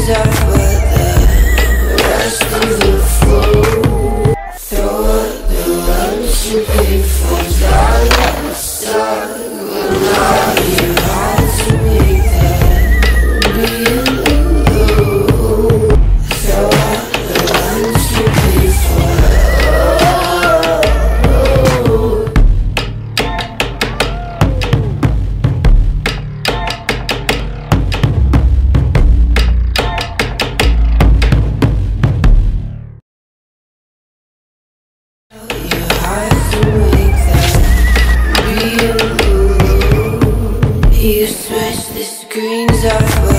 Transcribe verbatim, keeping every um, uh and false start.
screens off, but the rest of the flow. Throw up the lunch you paid for, darling, son. Now you had to make that real. Throw up the lunch you paid for. You switch the screens off.